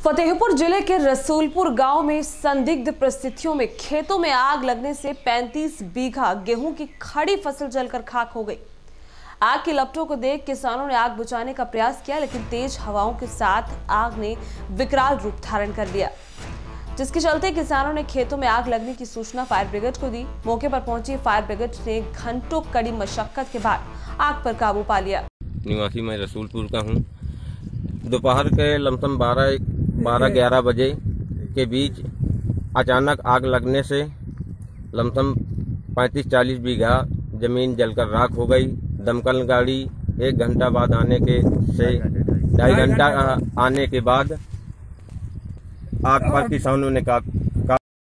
फतेहपुर जिले के रसूलपुर गांव में संदिग्ध परिस्थितियों में खेतों में आग लगने से 35 बीघा गेहूं की खड़ी फसल जलकर खाक हो गई। आग की लपटों को देख किसानों ने आग बुझाने का प्रयास किया, लेकिन तेज हवाओं के साथ आग ने विकराल रूप धारण कर लिया, जिसके चलते किसानों ने खेतों में आग लगने की सूचना फायर ब्रिगेड को दी। मौके पर पहुंची फायर ब्रिगेड ने घंटों कड़ी मशक्कत के बाद आग पर काबू पा लिया। निवासी मैं रसूलपुर का हूं। दोपहर के लमसम 12-11 बजे के बीच अचानक आग लगने से लमसम 35-40 बीघा जमीन जलकर राख हो गई। दमकल गाड़ी 1 घंटा बाद आने के से 2.5 घंटा आने के बाद आग पर किसानों ने